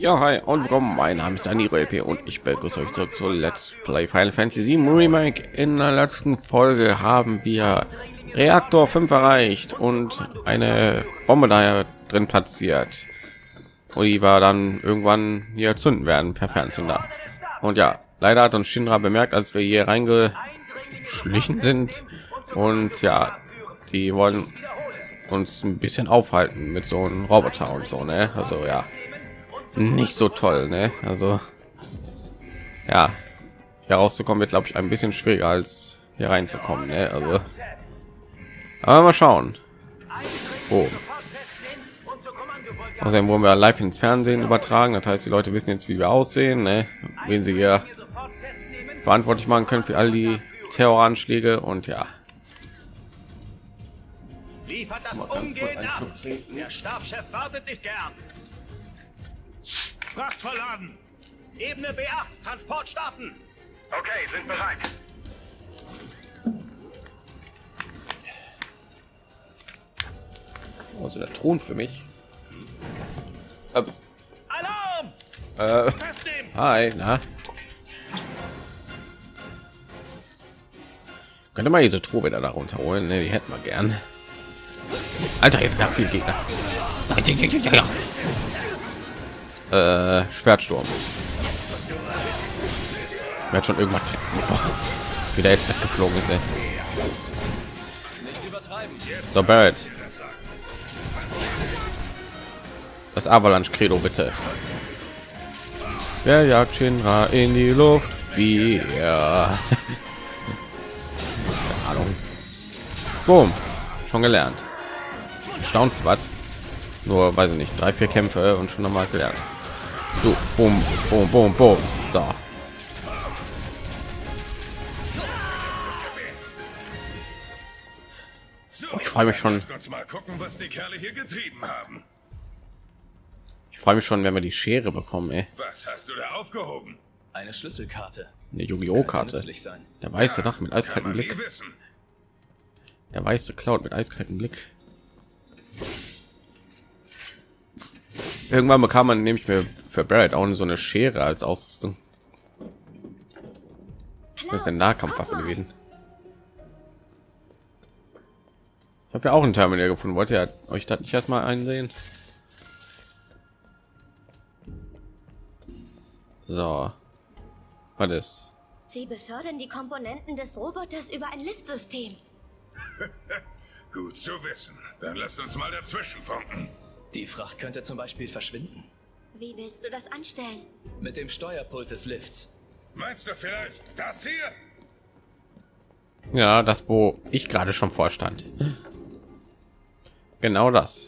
Ja, hi und willkommen. Mein Name ist Dani Röpe und ich begrüße euch zurück zu Let's Play Final Fantasy 7 Remake. In der letzten Folge haben wir Reaktor 5 erreicht und eine Bombe da drin platziert. Und die war dann irgendwann hier zünden werden per Fernzünder. Und ja, leider hat uns Shinra bemerkt, als wir hier reingeschlichen sind. Und ja, die wollen uns ein bisschen aufhalten mit so einem Roboter und so, ne? Also ja, nicht so toll, ne? Also ja, hier rauszukommen wird, glaube ich, ein bisschen schwieriger als hier reinzukommen, ne? Also aber mal schauen. Oh. Außerdem wurden wir live ins Fernsehen übertragen, das heißt, die Leute wissen jetzt, wie wir aussehen, ne? Wen sie hier verantwortlich machen können für all die Terroranschläge. Und ja, Liefert das umgehend ab. Der Stabschef wartet nicht gern. Fracht verladen. Ebene B8. Transport starten. Okay, sind bereit. also der Thron für mich. Alarm! Festnehmen! Hi, na? Könnte mal diese Truhe wieder da runterholen, ne? Die hätten wir gern. Alter, jetzt da viel Gegner. Schwertsturm. Wer hat schon irgendwas wieder jetzt weggeflogen ist, ey. So, Barrett. Das Avalanche Credo, bitte. Wer jagt Shinra in die Luft? Wie er. Keine Ahnung. Boom. Schon gelernt. Staunt was. Nur weiß ich nicht, 3-4 Kämpfe und schon noch mal gelernt. So, boom, boom, boom, boom. So. Oh, ich freue mich schon. Mal gucken, was die Kerle hier getrieben haben. Ich freue mich schon, wenn wir die Schere bekommen, ey. Was hast du da aufgehoben? Eine Schlüsselkarte. Eine Yu-Gi-Oh! Karte. Nützlich sein. Der weiße Dach mit eiskaltem Kann man Blick. nie wissen. Der weiße Cloud mit eiskaltem Blick. Irgendwann bekam man nämlich mir für Barrett auch so eine Schere als Ausrüstung. Das ist eine Nahkampfwaffe gewesen. Ich habe ja auch einen Terminal gefunden. Wollt ihr euch das nicht erstmal einsehen? So, was ist? Sie befördern die Komponenten des Roboters über ein Liftsystem. Gut zu wissen. Dann lasst uns mal dazwischen funken. Die Fracht könnte zum Beispiel verschwinden. Wie willst du das anstellen? Mit dem Steuerpult des Lifts. Meinst du vielleicht das hier? Ja, das, wo ich gerade schon vorstand. Genau das.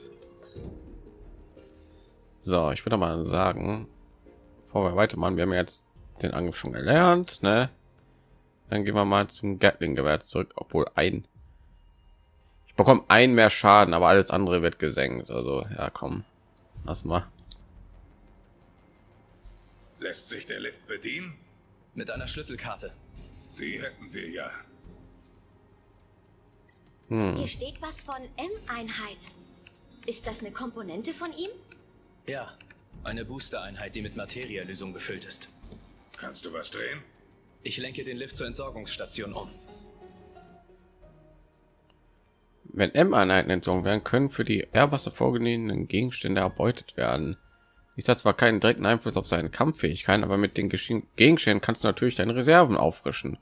So, ich würde mal sagen, bevor wir weitermachen, wir haben jetzt den Angriff schon gelernt, ne? Dann gehen wir mal zum Gatling-Gewehr zurück, obwohl ich bekomme ein mehr Schaden, aber alles andere wird gesenkt. Also ja, komm, lass mal. Lässt sich der Lift bedienen? Mit einer Schlüsselkarte. Die hätten wir ja. Hier steht was von M-Einheit. Ist das eine Komponente von ihm? Ja, eine Booster-Einheit, die mit Materielösung gefüllt ist. Kannst du was drehen? Ich lenke den Lift zur Entsorgungsstation um. Wenn M-Einheiten entzogen werden, können für die Airbusse vorgegebenen Gegenstände erbeutet werden. Ich hat zwar keinen direkten Einfluss auf seine Kampffähigkeiten, aber mit den Gegenständen kannst du natürlich deine Reserven auffrischen.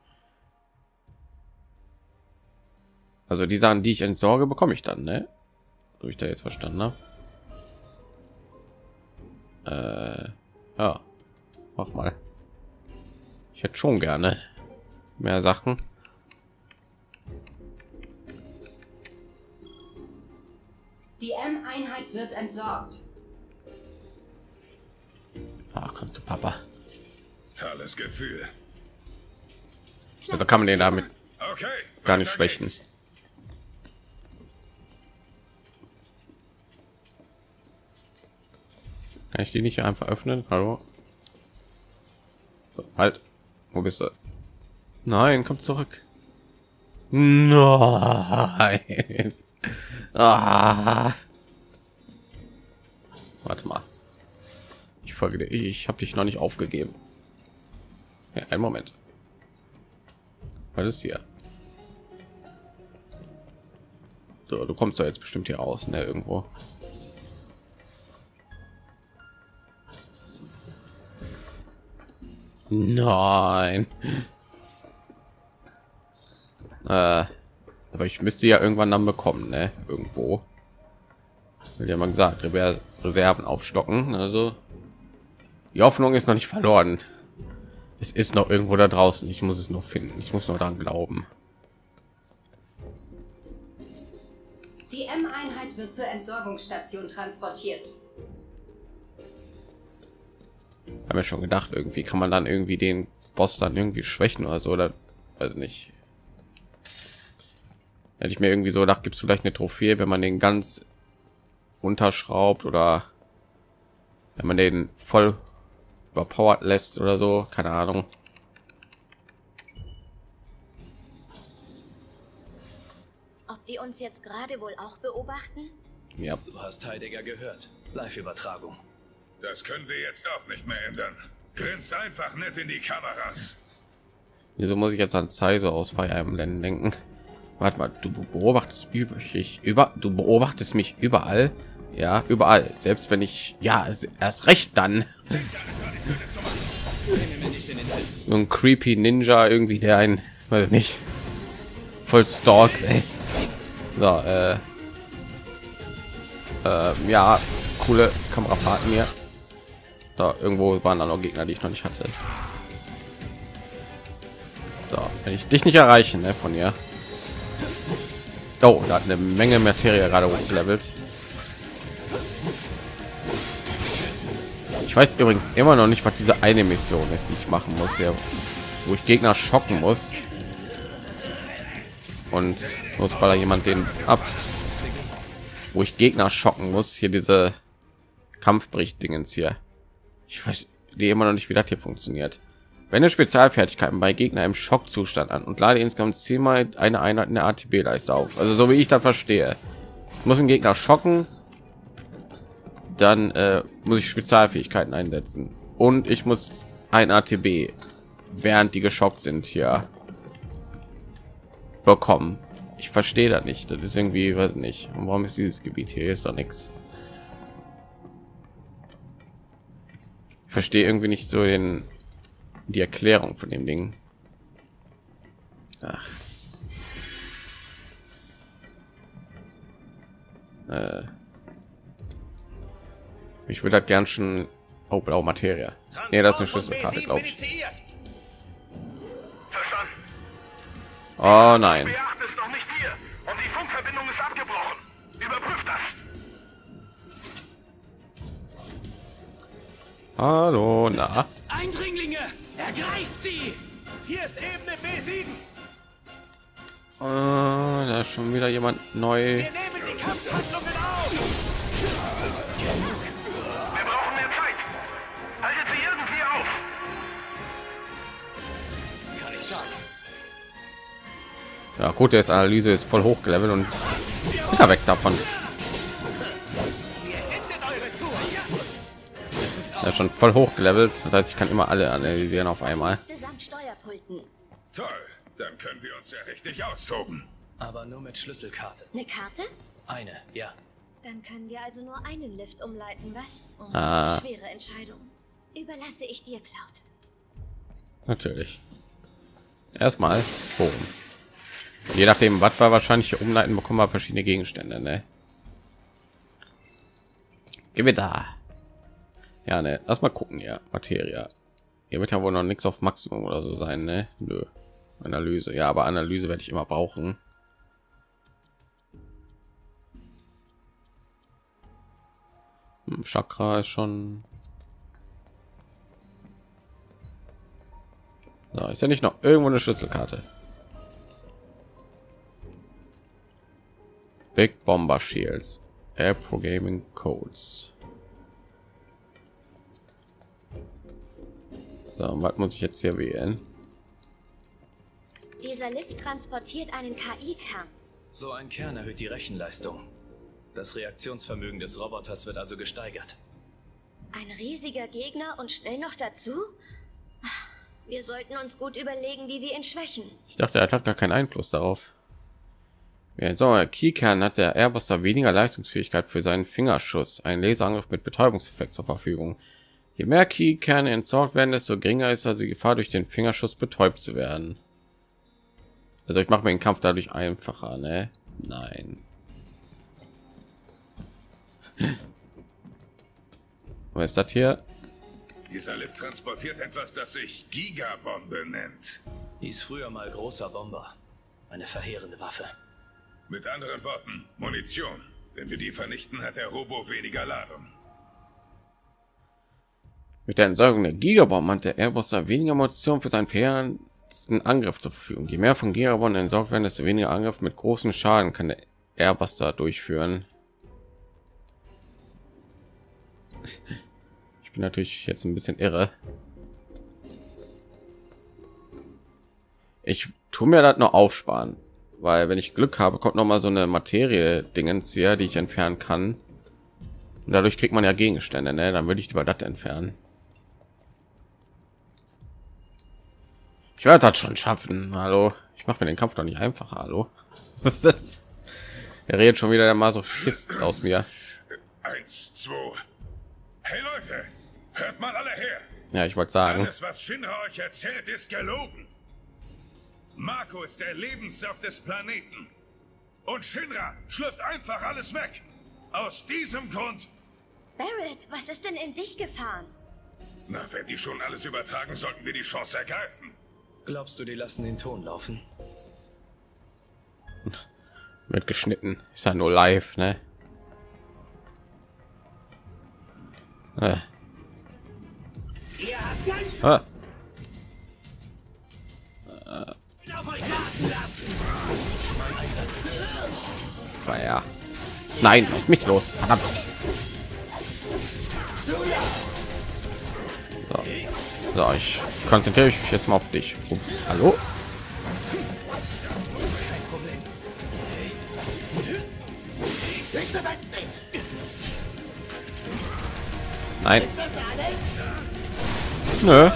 Also die Sachen, die ich entsorge, bekomme ich dann, ne? So ich da jetzt verstanden habe. Ja, mach mal. Ich hätte schon gerne mehr Sachen. Die M-Einheit wird entsorgt. Ach, komm zu Papa. Tolles Gefühl. Also kann man den damit Okay. gar nicht weiter schwächen. geht's. Kann ich die nicht einfach öffnen? Hallo? So, halt. Wo bist du? Nein, komm zurück. Nein. Ah. Warte mal. Ich ich habe dich noch nicht aufgegeben. Ja, einen Moment. Was ist hier? So, du kommst da jetzt bestimmt hier raus, ne, irgendwo. Nein. Aber ich müsste ja irgendwann dann bekommen, ne, irgendwo. Will ja mal gesagt, Reserven aufstocken. Also die Hoffnung ist noch nicht verloren. Es ist noch irgendwo da draußen. Ich muss es noch finden. Ich muss nur daran glauben. Die M-Einheit wird zur Entsorgungsstation transportiert. Haben wir schon gedacht, irgendwie kann man dann irgendwie den Boss dann irgendwie schwächen oder so, oder also nicht. Hätte ich mir irgendwie so gedacht, gibt es vielleicht eine Trophäe, wenn man den ganz unterschraubt oder wenn man den voll überpowered lässt oder so, keine Ahnung. Ob die uns jetzt gerade wohl auch beobachten? Ja. Du hast Heidegger gehört. Live-Übertragung. Das können wir jetzt auch nicht mehr ändern. Grinst einfach nett in die Kameras. Wieso muss ich jetzt an Zeiso aus Fire Emblem denken? Warte mal, du beobachtest du beobachtest mich überall. Ja, überall. Selbst wenn ich, ja, erst recht dann. So ein creepy Ninja irgendwie, der ein, weiß nicht, voll stalkt, ey. So, ja, coole Kamerafahrten hier. Da irgendwo waren da noch Gegner, die ich noch nicht hatte. So, wenn ich dich nicht erreichen, ne, von hier. Oh, da hat eine Menge Materie gerade hochgelevelt. Ich weiß übrigens immer noch nicht, was diese eine Mission ist, die ich machen muss, ja, wo ich Gegner schocken muss. Und muss da jemand den ab, wo ich Gegner schocken muss. Hier diese Kampfbericht-Dingens hier. Ich verstehe immer noch nicht, wie das hier funktioniert. Wende Spezialfertigkeiten bei Gegner im Schockzustand an und lade insgesamt 10-mal eine Einheit in der ATB-Leiste auf. Also so wie ich das verstehe. Ich muss einen Gegner schocken, dann muss ich Spezialfähigkeiten einsetzen und ich muss ein ATB, während die geschockt sind, hier bekommen. Ich verstehe das nicht. Das ist irgendwie, weiß nicht. Und warum ist dieses Gebiet hier? Ist doch nichts. Ich verstehe irgendwie nicht so die Erklärung von dem Ding. Ach. Ich würde halt gern schon. Oh, blaue Materie. Nee, das ist eine Schlüsselkarte, glaube ich. Oh nein. B8 ist noch nicht hier und die Funkverbindung ist abgebrochen. Überprüft das. Hallo, na. Eindringlinge! Ergreift sie! Hier ist Ebene B7. Da ist schon wieder jemand neu. Wir nehmen die Kampfhandlungen auf. Wir brauchen mehr Zeit. Haltet sie irgendwie auf. Kann ich schaden. Ja gut, jetzt Analyse ist voll hochgelevelt und ja, weg davon. Ja, schon voll hochgelevelt, das heißt, ich kann immer alle analysieren auf einmal. Toll, dann können wir uns ja richtig austoben. Aber nur mit Schlüsselkarte. Eine Karte? Eine, ja. Dann können wir also nur einen Lift umleiten, was? Oh, schwere Entscheidung. Überlasse ich dir, Cloud. Natürlich. Erstmal oben. Je nachdem, was wir wahrscheinlich hier umleiten, bekommen wir verschiedene Gegenstände, ne? Gehen wir da. Ja, ne, lass mal gucken, ja, Materie. Hier wird ja wohl noch nichts auf Maximum oder so sein, ne? Nö. Analyse, ja, aber Analyse werde ich immer brauchen. Chakra ist schon. So, ist ja nicht noch irgendwo eine Schlüsselkarte. Big Bomber Shields, Air Programming Codes. So, was muss ich jetzt hier wählen? Dieser Lift transportiert einen KI-Kern. So ein Kern erhöht die Rechenleistung. Das Reaktionsvermögen des Roboters wird also gesteigert. Ein riesiger Gegner und schnell noch dazu? Wir sollten uns gut überlegen, wie wir ihn schwächen. Ich dachte, er hat gar keinen Einfluss darauf. Wie ein Keykern hat der Airbuster weniger Leistungsfähigkeit für seinen Fingerschuss, ein Laserangriff mit Betäubungseffekt zur Verfügung. Je mehr Keykerne entsorgt werden, desto geringer ist also die Gefahr, durch den Fingerschuss betäubt zu werden. Also ich mache mir den Kampf dadurch einfacher, ne? Nein. Was ist das hier? Dieser Lift transportiert etwas, das sich Gigabombe nennt. Hieß früher mal großer Bomber. Eine verheerende Waffe. Mit anderen Worten, Munition. Wenn wir die vernichten, hat der Robo weniger Ladung. Mit der Entsorgung der Gigabomben hat der Airbuster weniger Munition für seinen verheerendsten Angriff zur Verfügung. Je mehr von Gigabomben entsorgt werden, desto weniger Angriff mit großen Schaden kann der Airbuster durchführen. Ich bin natürlich jetzt ein bisschen irre. Ich tue mir das noch aufsparen, weil wenn ich Glück habe, kommt noch mal so eine Materie-Dingens hier, die ich entfernen kann. Und dadurch kriegt man ja Gegenstände, ne? Dann würde ich lieber das entfernen. Ich werde das schon schaffen. Hallo, ich mache mir den Kampf doch nicht einfacher. Hallo, er redet schon wieder der Masochist aus mir. 1, 2. Hey Leute, hört mal alle her. Ja, ich wollte sagen. Alles, was Shinra euch erzählt, ist gelogen. Mako ist der Lebenssaft des Planeten. Und Shinra schlürft einfach alles weg. Aus diesem Grund... Barrett, was ist denn in dich gefahren? Na, wenn die schon alles übertragen, sollten wir die Chance ergreifen. Glaubst du, die lassen den Ton laufen? Wird geschnitten. Ist ja nur live, ne? Ja. Nein, lass mich los. Verdammt. So, ich konzentriere mich jetzt mal auf dich. Ups. Hallo? Nein. Nö.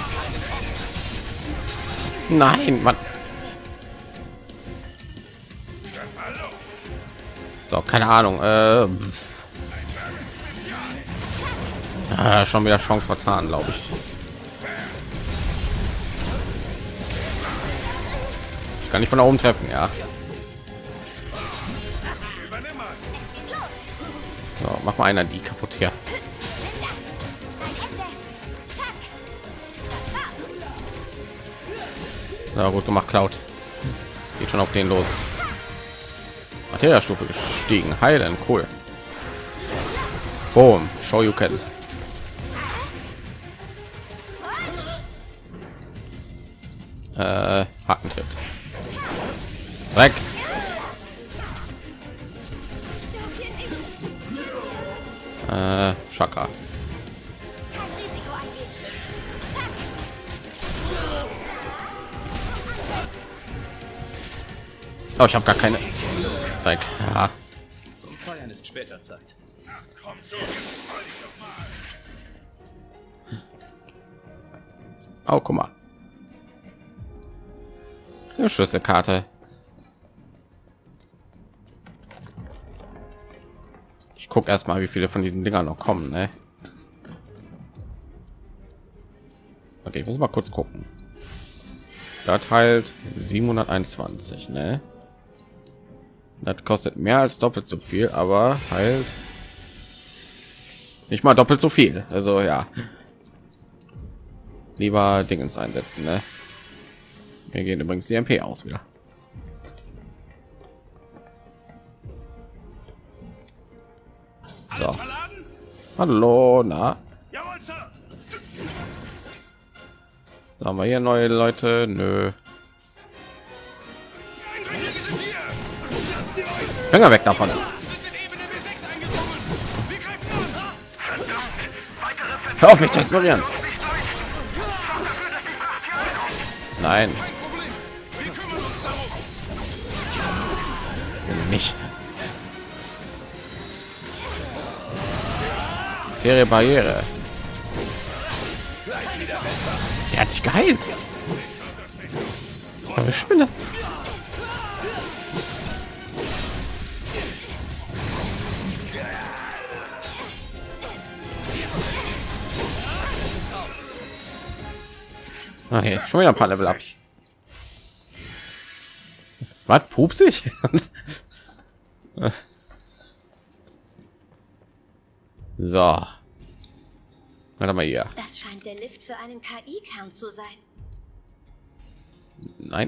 Nein, Mann. So, keine Ahnung. Schon wieder Chance vertan, glaube ich. Ich kann nicht von da oben treffen, ja. So, mach mal einer die kaputt hier. Na gut gemacht, Cloud. Geht schon auf den los. Materia-Stufe gestiegen. Heilen, cool. Boom, show you can. Hackentritt. Weg. Chakra. Oh, ich habe gar keine. Weg. Ja. Zum Feiern ist später Zeit. Oh, guck mal. Eine Schlüsselkarte. Ich gucke erstmal, wie viele von diesen Dingern noch kommen, ne? Okay, ich muss mal kurz gucken. Das heilt 721, ne? Das kostet mehr als doppelt so viel, aber halt nicht mal doppelt so viel. Also ja, lieber Dingens einsetzen, ne? Wir gehen übrigens die MP aus wieder. So. Hallo, na? Haben wir hier neue Leute? Nö. Finger weg davon. Hör auf mich zu ignorieren. Nein. Mich. Materie Barriere. Der hat sich geheilt. Aber ich spinne. Okay, schon wieder ein paar Level ab. Was, pupsig? So. Warte mal hier. Das scheint der Lift für einen KI-Kern zu sein. Nein.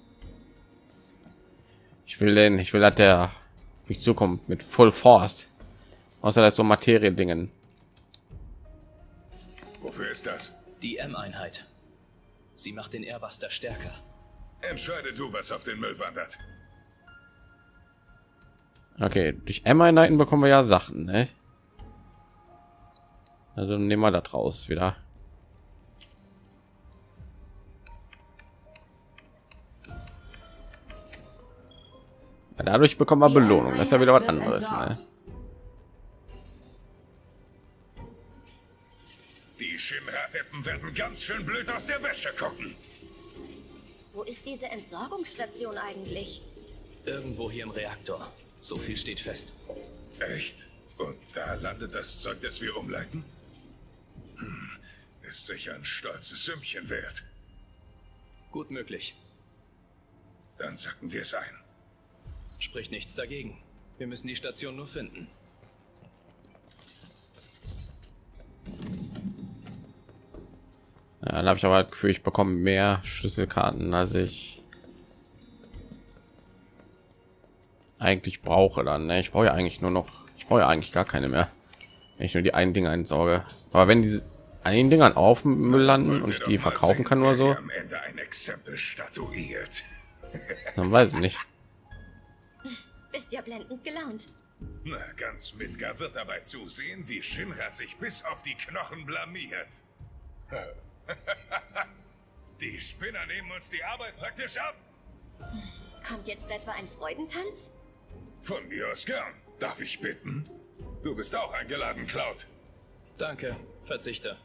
Ich will, dass der auf mich zukommt mit Full Force. Außer das so Materie-Dingen. Wofür ist das? Die M-Einheit. Sie macht den Airbuster stärker. Entscheide du, was auf den Müll wandert. Okay, durch M-Einheiten bekommen wir ja Sachen, ne? Also nehmen wir das raus wieder. Ja, dadurch bekommen wir Belohnung. Das ist ja wieder was anderes. Ne? Die Shinra-Deppen werden ganz schön blöd aus der Wäsche gucken. Wo ist diese Entsorgungsstation eigentlich? Irgendwo hier im Reaktor. So viel steht fest. Echt? Und da landet das Zeug, das wir umleiten? Ist sicher ein stolzes Sümmchen wert. Gut möglich. Dann sacken wir es ein. Spricht nichts dagegen. Wir müssen die Station nur finden. Ja, dann habe ich aber das Gefühl, ich bekomme mehr Schlüsselkarten, als ich eigentlich brauche. Dann, ne? Ich brauche ja eigentlich nur noch, ich brauche ja eigentlich gar keine mehr, wenn ich nur die einen Dinge entsorge. Aber wenn diese einen Dingern auf dem Müll landen und ich die verkaufen kann oder so, am Ende ein Exempel statuiert. dann weiß ich nicht. Bist ja blendend gelaunt. Na, ganz Midgar wird dabei zusehen, wie Shinra sich bis auf die Knochen blamiert. Die Spinner nehmen uns die Arbeit praktisch ab. Kommt jetzt etwa ein Freudentanz? Von mir aus gern. Darf ich bitten? Du bist auch eingeladen, Cloud. Danke, verzichte.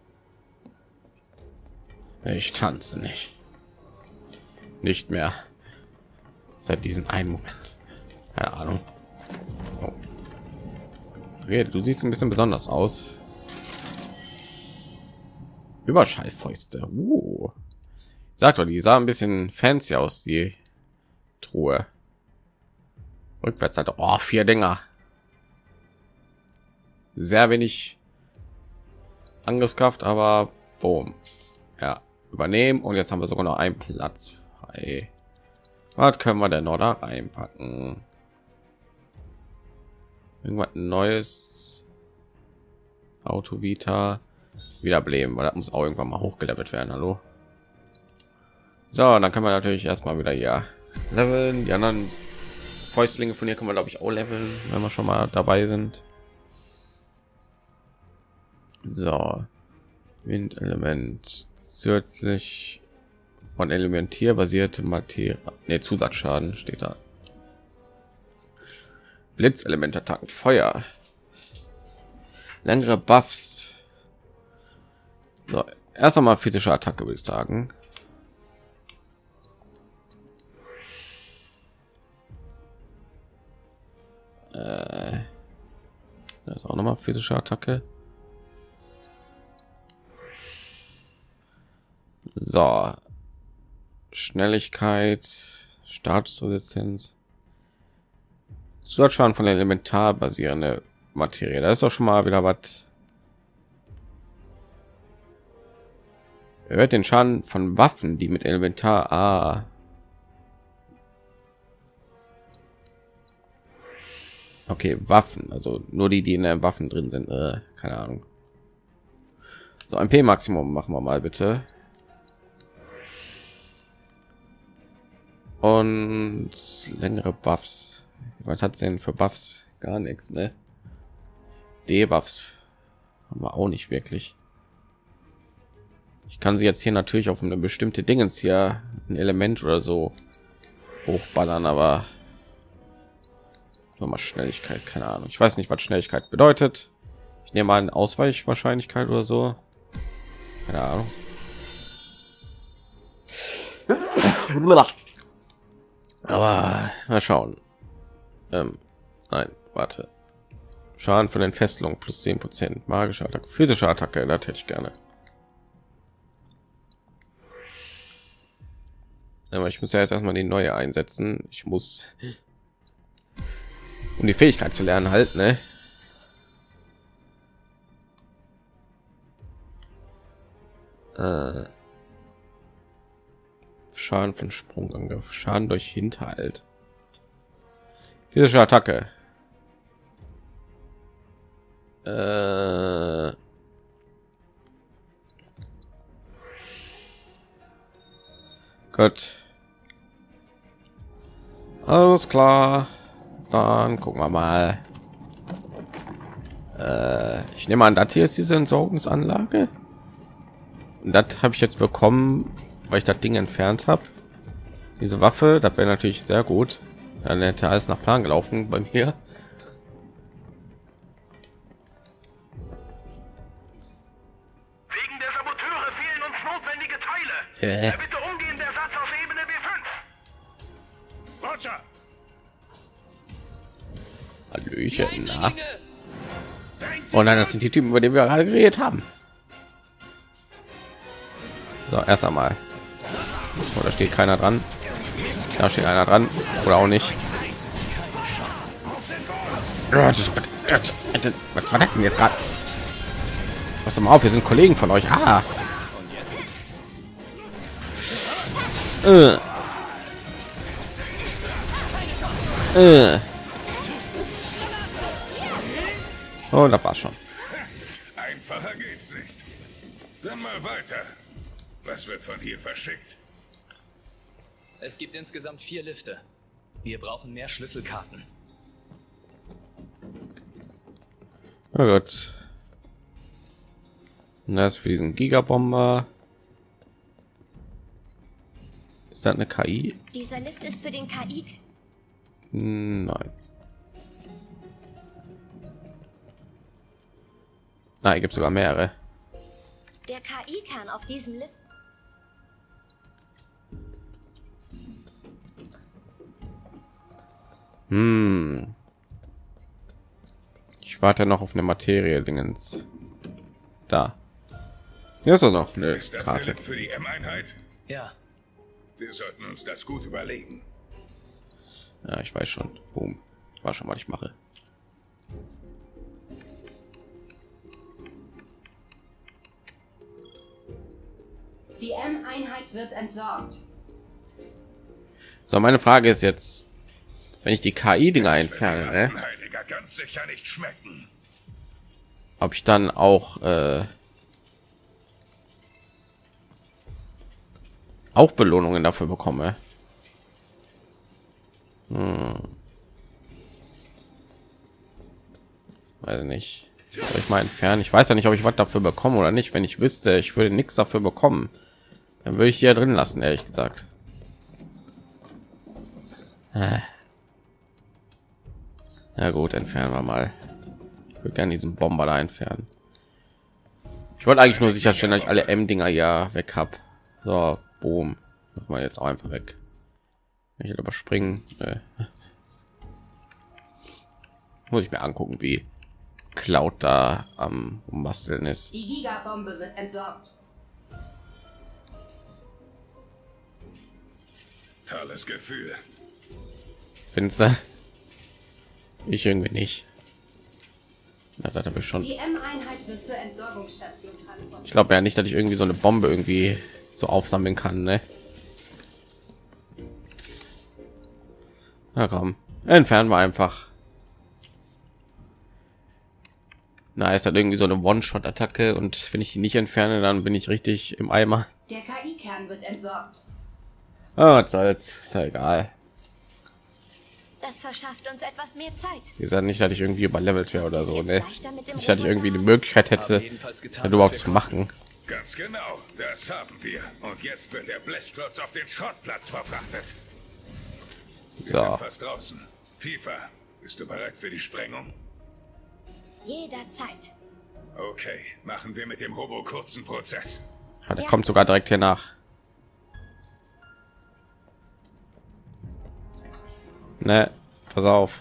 Ich tanze nicht mehr seit diesem einen Moment. Keine Ahnung. Oh. Okay, du siehst ein bisschen besonders aus. Überschallfäuste. Sagt doch, die sah ein bisschen fancy aus, die Truhe. Rückwärts halt. Oh, 4 Dinger. Sehr wenig Angriffskraft, aber boom. Ja, übernehmen und jetzt haben wir sogar noch einen Platz frei. Was können wir denn noch da reinpacken? Irgendwas Neues. Auto Vita. Wiederbeleben, weil das muss auch irgendwann mal hochgelevelt werden. Hallo. So, dann können wir natürlich erstmal wieder hier leveln. Die anderen Fäustlinge von hier können wir, glaube ich, auch leveln, wenn wir schon mal dabei sind. So, Windelement zusätzlich von elementierbasierte Materie, ne, Zusatzschaden steht da. Blitzelementattacken, Feuer, längere Buffs. So, erst einmal physische Attacke, würde ich sagen. Das ist auch noch mal physische Attacke. So, Schnelligkeit, Statusresistenz, Zusatzschaden von elementar basierende Materie. Da ist doch schon mal wieder was. Erhöht den Schaden von Waffen, die mit Elementar. Okay, Waffen, also nur die in den Waffen drin sind. Keine Ahnung. So, ein P-Maximum machen wir mal bitte. Und längere Buffs. Was hat denn für Buffs? Gar nichts, ne? Debuffs haben wir auch nicht wirklich. Ich kann sie jetzt hier natürlich auf eine bestimmte Dingens hier ein Element oder so hochballern, aber noch mal Schnelligkeit, keine Ahnung. Ich weiß nicht, was Schnelligkeit bedeutet. Ich nehme mal eine Ausweichwahrscheinlichkeit oder so. Keine Ahnung. Aber mal schauen. Nein, warte. Schaden von Entfesselung plus 10%, magische Attacke, physische Attacke, das hätte ich gerne. Aber ich muss ja jetzt erstmal die neue einsetzen. Ich muss, um die Fähigkeit zu lernen, halt, ne? Schaden von Sprungangriff, Schaden durch Hinterhalt, physische Attacke. Gut. Alles klar. Dann gucken wir mal. Ich nehme an, das hier ist diese Entsorgungsanlage. Und das habe ich jetzt bekommen, weil ich das Ding entfernt habe. Diese Waffe, das wäre natürlich sehr gut. Dann hätte alles nach Plan gelaufen bei mir. Wegen der Saboteure fehlen uns notwendige Teile. Bitte umgehend Ersatz aus Ebene B5. Roger. Hallöchen, na. Oh nein, das sind die Typen, über die wir gerade geredet haben. So, erst einmal. Oh, da steht keiner dran. Da steht einer dran. Oder auch nicht. Was war das denn jetzt gerade? Pass doch mal auf, wir sind Kollegen von euch. Ah. Oh, das war's schon. Einfacher geht's nicht. Dann mal weiter. Was wird von hier verschickt? Es gibt insgesamt 4 Lifte. Wir brauchen mehr Schlüsselkarten. Na gut. Und das für diesen Gigabomber. Ist das eine KI? Dieser Lift ist für den KI. Nein. Nein, gibt sogar mehrere. Der KI-Kern auf diesem Lift. Ich warte noch auf eine Materie Dingens. Da. Hier ist er noch eine Ist das der Karte. Lift für die M-Einheit? Ja, Wir sollten uns das gut überlegen. Ja, ich weiß schon. Boom. Ich weiß schon, was ich mache. Die M-Einheit wird entsorgt. So, meine Frage ist jetzt, wenn ich die KI-Dinger Das wird entferne, dem ne? alten Heiliger ganz sicher nicht schmecken. Ob ich dann auch Belohnungen dafür bekomme. Weiß nicht. Soll ich mal entfernen? Ich weiß ja nicht, ob ich was dafür bekomme oder nicht. Wenn ich wüsste, ich würde nichts dafür bekommen, dann würde ich hier drin lassen, ehrlich gesagt. Ja gut, entfernen wir mal. Ich würde gerne diesen Bomber da entfernen. Ich wollte eigentlich nur sicherstellen, dass ich alle M-Dinger ja weg habe. So, boom. Machen wir jetzt auch einfach weg. Ich will überspringen. Muss ich mir angucken, wie Cloud da am Basteln ist. Die Gigabombe wird entsorgt. Tolles Gefühl. Findest du? Ich irgendwie nicht. Na, das habe ich schon. Die M-Einheit wird zur Entsorgungsstation transportiert. Ich glaube ja nicht, dass ich irgendwie so eine Bombe irgendwie so aufsammeln kann, ne? Na komm, entfernen wir einfach. Na, ist halt irgendwie so eine One-Shot-Attacke und wenn ich die nicht entferne, dann bin ich richtig im Eimer. Der KI-Kern wird entsorgt. Ah, was soll's, ist ja egal. Das verschafft uns etwas mehr Zeit. Wie gesagt, nicht, dass ich irgendwie überlevelt wäre oder so, Jetzt ne? leichter mit dem Nicht, dass ich irgendwie die Roboter. Möglichkeit hätte, haben jedenfalls getan, das überhaupt was zu wir machen. Ganz genau, das haben wir. Und jetzt wird der Blechklotz auf den Schrottplatz verfrachtet. Wir So. sind fast draußen. Tiefer, bist du bereit für die Sprengung? Jederzeit. Okay, machen wir mit dem Robo kurzen Prozess. Ja, der kommt sogar direkt hier nach. Ne, pass auf.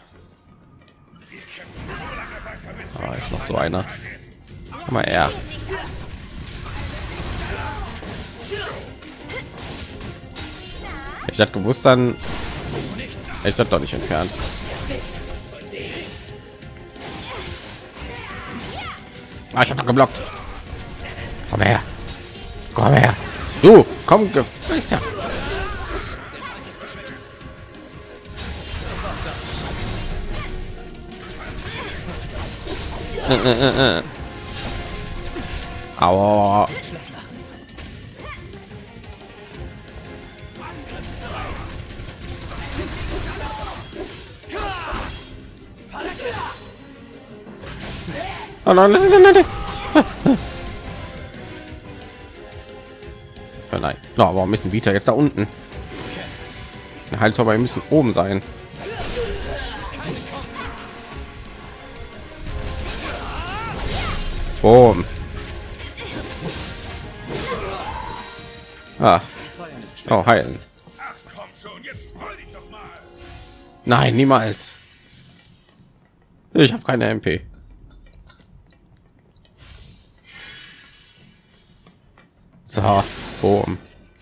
Ah, ist noch so einer. Komm mal her. Ich hatte gewusst, dann ich das doch nicht entfernt. Ah, ich habe doch geblockt. Komm her. Komm her. Du, komm. Ja. Aua. Oh nein, nein, nein, nein. Oh nein. No, warum müssen Vita jetzt da unten? Der Heilzauber müssen oben sein. Boom. Ah. Oh, heilend. Ach komm schon, jetzt freu dich doch mal. Nein, niemals. Ich habe keine MP. So, boom.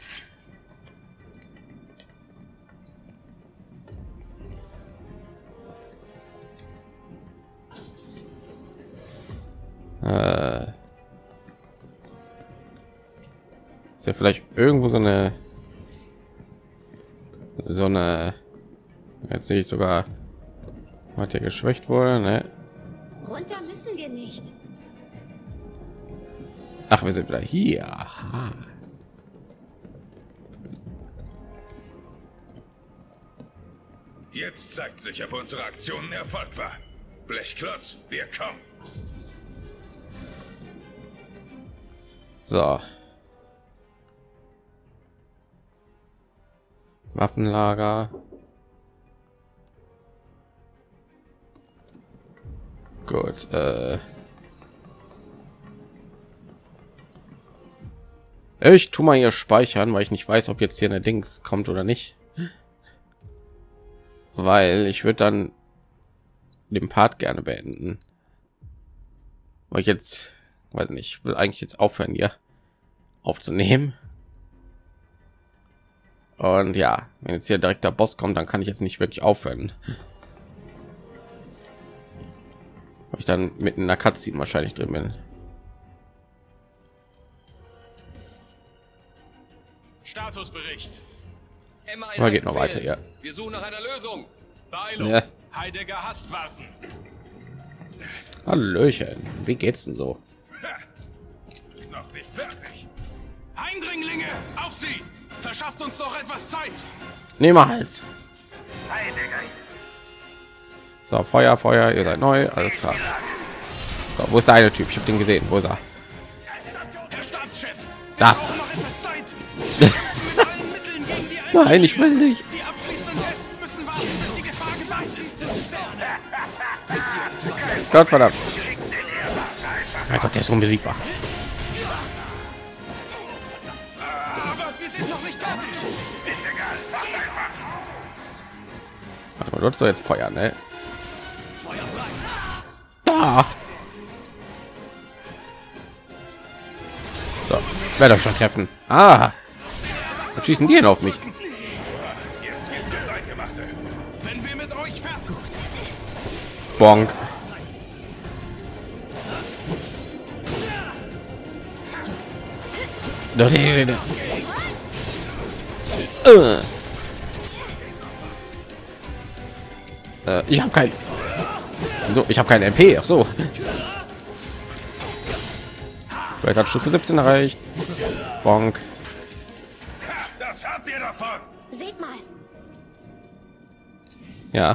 Ist ja vielleicht irgendwo so eine jetzt sehe ich sogar, hat hier geschwächt wurde, ne? Runter müssen wir nicht. Ach, wir sind wieder hier. Aha. Jetzt zeigt sich, ob unsere Aktion ein Erfolg war. Blechklotz, wir kommen. So. Waffenlager. Gut. Ich tu mal hier speichern, weil ich nicht weiß, ob jetzt hier eine Dings kommt oder nicht. Weil ich würde dann den Part gerne beenden. Weil ich jetzt, weiß nicht, ich will eigentlich jetzt aufhören hier aufzunehmen. Und ja, wenn jetzt hier direkt der Boss kommt, dann kann ich jetzt nicht wirklich aufhören. Weil ich dann mitten in der Cutscene wahrscheinlich drin bin. Statusbericht. Aber geht noch weiter, ja. Wir suchen nach einer Lösung. Beeilung. Ja. Heidegger hasst warten. Hallöchen, wie geht's denn so? Ha! Noch nicht fertig. Eindringlinge, auf sie! Verschafft uns noch etwas Zeit. Niemals. So, Feuer, Feuer, ihr seid neu, alles klar. So, wo ist der eine Typ? Ich habe den gesehen. Wo ist er? Herr Stabschef, wir Da. brauchen noch etwas Zeit. Wir kämpfen mit allen Mitteln gegen die Einheimischen. Nein, ich will nicht. Die abschließenden Tests müssen warten, bis die Gefahr geweiht ist. Gott verdammt. Mein Gott, der ist unbesiegbar. Aber wir sind noch nicht fertig. Warte mal, du hast doch jetzt Feuer, ne? Da. So, werde schon treffen. Ah, was schießen die denn auf mich? Jetzt geht's ins Eingemachte. Wenn wir mit euch fertig. Bonk. Ich habe kein so, ich habe keine MP. Ach so. Vielleicht hat Stufe 17 erreicht. Bonk. Ha, das habt ihr davon. Seht mal. Ja.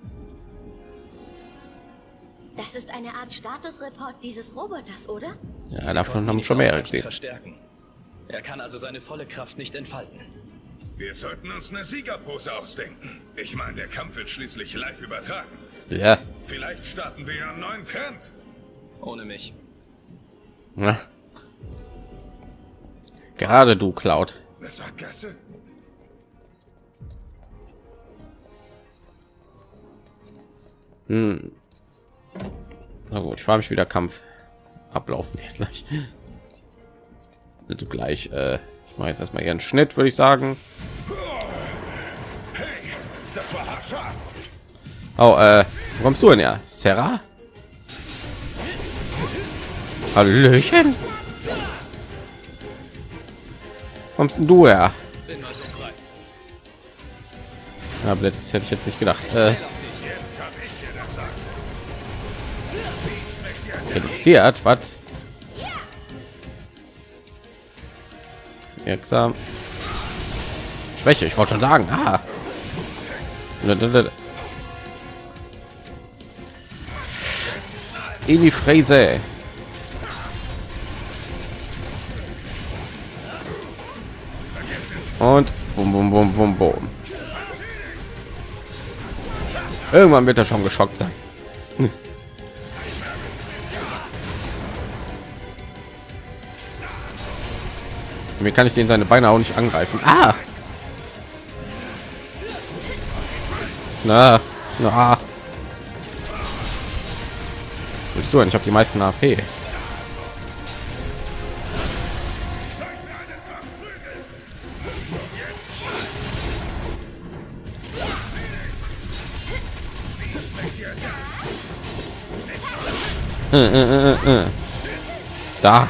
Das ist eine Art Statusreport dieses Roboters, oder? Ja, davon haben schon mehrere gesehen. Verstärken. Er kann also seine volle Kraft nicht entfalten. Wir sollten uns eine Siegerpose ausdenken. Ich meine, der Kampf wird schließlich live übertragen. Ja. Vielleicht starten wir ja einen neuen Trend. Ohne mich. Na? Gerade du, Cloud. Eine Sackgasse? Na gut, ich frage mich, wie der Kampf ablaufen wird gleich. Also gleich, ich mache jetzt erstmal ihren Schnitt, würde ich sagen. Hey, das war haarscharf. Oh, wo kommst du denn ja? Sarah? Hallöchen. Kommst denn du her? Ja, Blitz hätte ich jetzt nicht gedacht. Jetzt kann ich dir das sagen. Reduziert, was? Wirksam. Schwäche, ich wollte schon sagen. Ah. In die Fräse. Und bum, bum, bum, bum, bum. Irgendwann wird er schon geschockt sein. Mir kann ich den seine Beine auch nicht angreifen. Ah! Na. Willst du denn? Ich habe die meisten AP. Da.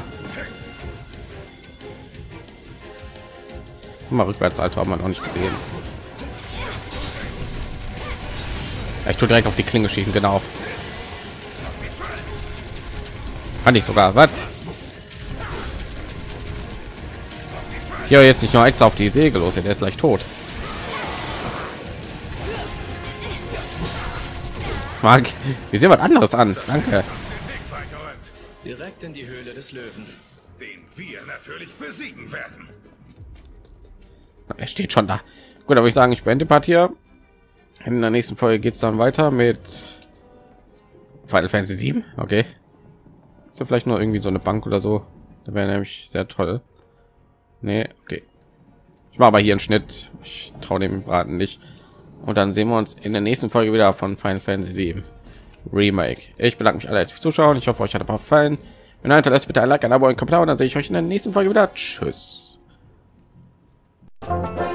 Mal rückwärts, Alter, haben wir noch nicht gesehen. Ja, ich tue direkt auf die Klinge schießen, genau. Kann ich sogar, was? Hier jetzt nicht nur eins auf die Säge los, der ist gleich tot. Mag, wir sehen was anderes an. Danke. Direkt in die Höhle des Löwen. Den wir natürlich besiegen werden. Er steht schon da. Gut, aber ich sagen, ich beende die Partie hier. In der nächsten Folge geht es dann weiter mit Final Fantasy 7. Okay. Ist ja vielleicht nur irgendwie so eine Bank oder so. Da wäre nämlich sehr toll. Nee, okay. Ich mache aber hier einen Schnitt. Ich traue dem Braten nicht. Und dann sehen wir uns in der nächsten Folge wieder von Final Fantasy 7 Remake. Ich bedanke mich alle fürs Zuschauen. Ich hoffe, euch hat ein paar gefallen. Wenn ihr hinterlasst, bitte ein Like, ein Abo, ein Kommentar und dann sehe ich euch in der nächsten Folge wieder. Tschüss.